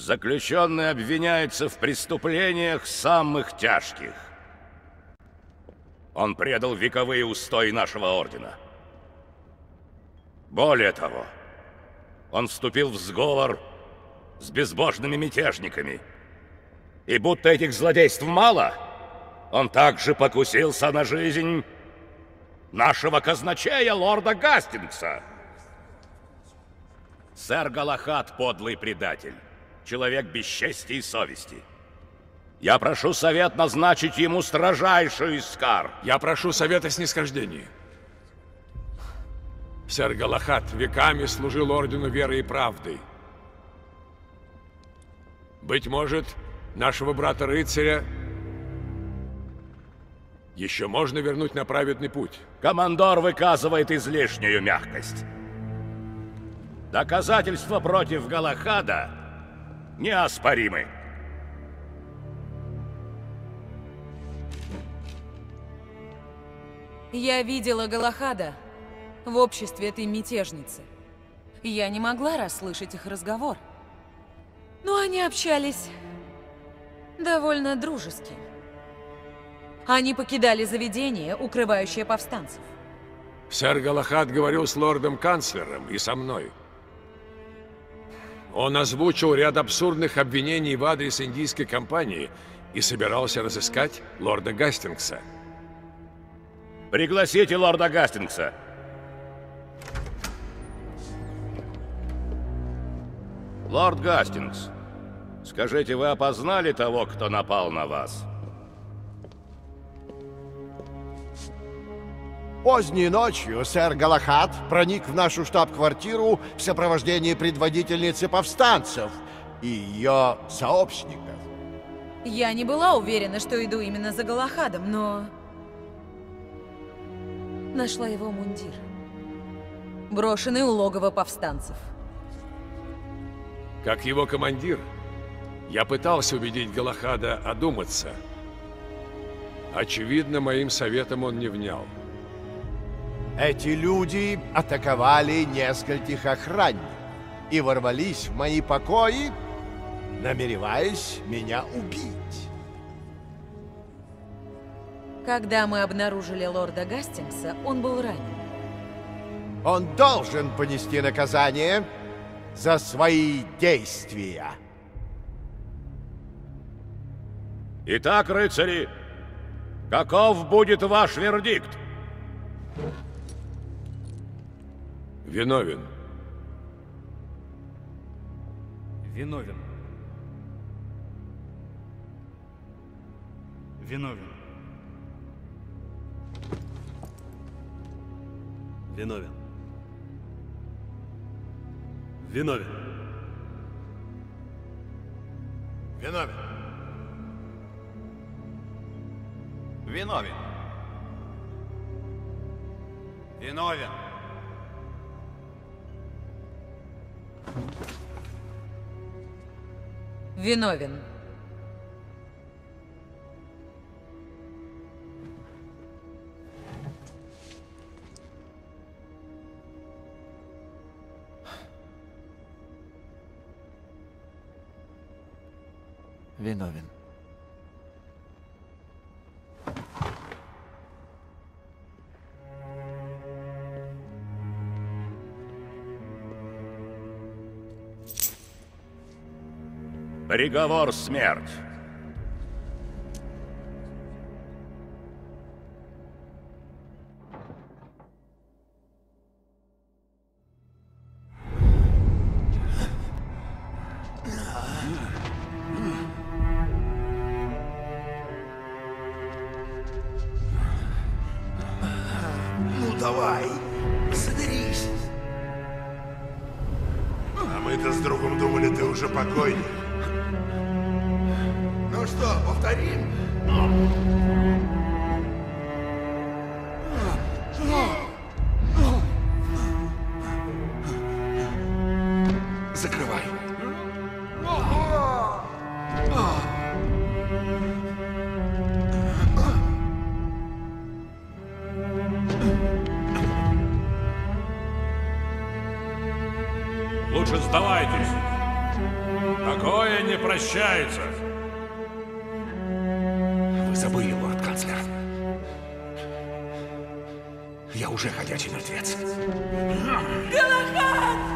Заключенный обвиняется в преступлениях самых тяжких. Он предал вековые устои нашего ордена. Более того, он вступил в сговор с безбожными мятежниками. И будто этих злодейств мало, он также покусился на жизнь нашего казначея, лорда Гастингса. Сэр Галахад — подлый предатель, человек без чести и совести. Я прошу совет назначить ему строжайшую из кар. Я прошу совета снисхождения. Сэр Галахад веками служил Ордену Веры и Правды. Быть может, нашего брата-рыцаря еще можно вернуть на праведный путь. Командор выказывает излишнюю мягкость. Доказательства против Галахада неоспоримы. Я видела Галахада в обществе этой мятежницы. Я не могла расслышать их разговор. Но они общались довольно дружески. Они покидали заведение, укрывающее повстанцев. Сэр Галахад говорил с лордом-канцлером и со мной. Он озвучил ряд абсурдных обвинений в адрес индийской компании и собирался разыскать лорда Гастингса. Пригласите лорда Гастингса. Лорд Гастингс, скажите, вы опознали того, кто напал на вас? Поздней ночью сэр Галахад проник в нашу штаб-квартиру в сопровождении предводительницы повстанцев и ее сообщников. Я не была уверена, что иду именно за Галахадом, но нашла его мундир, брошенный у логова повстанцев. Как его командир, я пытался убедить Галахада одуматься. Очевидно, моим советом он не внял. Эти люди атаковали нескольких охранников и ворвались в мои покои, намереваясь меня убить. Когда мы обнаружили лорда Гастингса, он был ранен. Он должен понести наказание за свои действия. Итак, рыцари, каков будет ваш вердикт? Виновен. Виновен. Виновен. Виновен. Виновен. Виновен. Виновен. Виновен. Виновен. Виновен. Приговор смерть. Ну давай, соберись. А мы-то с другом думали, ты уже покойник. Ну что, повторим? Закрывай. Лучше сдавайтесь. Такое не прощается. Вы забыли, лорд-канцлер. Я уже ходячий мертвец. Галахад!